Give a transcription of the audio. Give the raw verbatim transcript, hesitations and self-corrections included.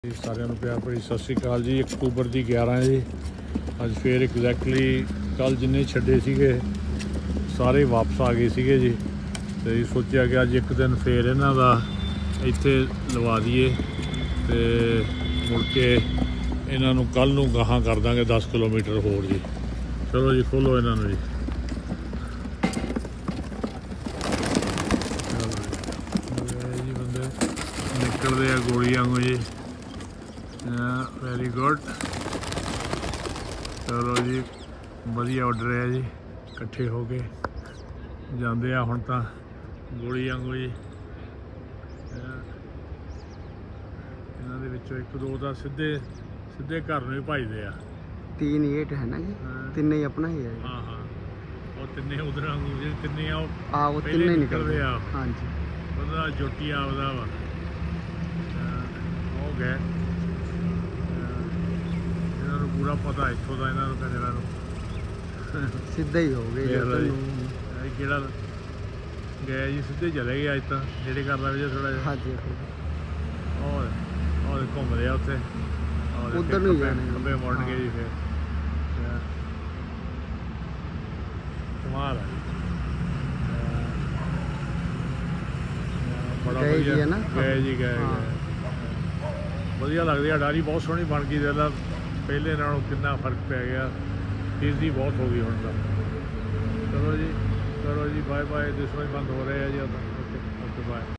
जी सारिਆਂ ਨੂੰ ਪਿਆਰ ਭਰੀ ਸਤਿ ਸ਼੍ਰੀ ਅਕਾਲ ਜੀ। ਅਕਤੂਬਰ ਦੀ ਗਿਆਰਾਂ ਜੀ ਅੱਜ ਫਿਰ ਐਗਜ਼ੈਕਟਲੀ ਕੱਲ ਜਿੰਨੇ ਛੱਡੇ ਸੀਗੇ ਸਾਰੇ ਵਾਪਸ ਆ ਗਏ ਸੀਗੇ ਜੀ। ਤੇ ਸੋਚਿਆ ਕਿ ਅੱਜ ਇੱਕ ਦਿਨ ਫੇਰ ਇਹਨਾਂ ਦਾ ਇੱਥੇ ਲਵਾ ਦਈਏ ਤੇ ਮੁੜ ਕੇ ਇਹਨਾਂ ਨੂੰ ਕੱਲ ਨੂੰ ਗਾਹਾਂ ਕਰ ਦਾਂਗੇ ਦਸ ਕਿਲੋਮੀਟਰ ਹੋਰ ਜੀ। ਚਲੋ ਜੀ ਖੋਲੋ ਇਹਨਾਂ ਨੂੰ ਜੀ। ਜੀ ਬੰਦੇ ਨਿਕਲਦੇ ਆ ਗੋਲੀ ਵਾਂਗੂ ਜੀ। Very good. ਚਲੋ ਜੀ ਵਧੀਆ ਆਰਡਰ ਹੈ ਜੀ। ਇਕੱਠੇ ਹੋ ਕੇ ਜਾਂਦੇ ਆ ਹੁਣ ਤਾਂ ਗੋਲੀ ਵਾਂਗੂ ਜੀ। ਇਹਨਾਂ ਦੇ ਵਿੱਚੋਂ ਇੱਕ ਦੋ ਤਾਂ ਸਿੱਧੇ ਸਿੱਧੇ ਘਰ ਨੂੰ ਹੀ ਭਜਦੇ ਆ। तीन एट है ना जी, तीन ही अपना ही है। हाँ हाँ और तिन्ने उधर तिन्ने आ वो तीन ही निकलते आ। हाँ जी ਉਹਦਾ ਜੋਟੀ ਆਪਦਾ ਵਾ ਹੋ ਗਏ। ਇਹਨਾਂ ਨੂੰ ਪੂਰਾ ਪਤਾ ਇੱਥੋਂ ਦਾ ਇਹਨਾਂ ਨੂੰ ਕੰਜਰਾਂ ਨੂੰ ਸਿੱਧਾ ਹੀ ਹੋ ਗਏ ਕਿਹੜਾ ਗਏ ਜੀ ਸਿੱਧੇ ਚਲੇ ਗਏ ਅੱਜ ਤਾਂ ਜਿਹੜੇ ਕਰ ਲਵੇ ਥੋੜਾ ਜਿਹਾ। ਹਾਂਜੀ ਔਰ ਔਰ ਘੁੰਮ ਰਿਹਾ ਉੱਥੇ ਉਧਰ ਨੂੰ ਜਾਣੇ ਖੱਬੇ ਮੁੜਨਗੇ ਜੀ ਫਿਰ ਕਮਾਲ ਹੈ ਬੜਾ ਵਧੀਆ ਹੈ ਨਾ। ਗਏ ਜੀ ਗਏ ਵਧੀਆ ਲੱਗਦੀ ਆ। ਡਾਰੀ ਬਹੁਤ ਸੋਹਣੀ ਬਣ ਗਈ ਦੇਖ ਲਾ ਪਹਿਲੇ ਨਾਲੋਂ ਕਿੰਨਾ ਫਰਕ ਪੈ ਗਿਆ। ਤੇਜ਼ੀ ਬਹੁਤ ਹੋ ਗਈ ਹੁਣ ਤਾਂ। ਚਲੋ ਜੀ ਕਰੋ ਜੀ ਬਾਏ ਬਾਏ। ਦੁਸ਼ਮਣ ਬੰਦ ਹੋ ਰਹੇ ਆ ਜੀ। Okay okay bye.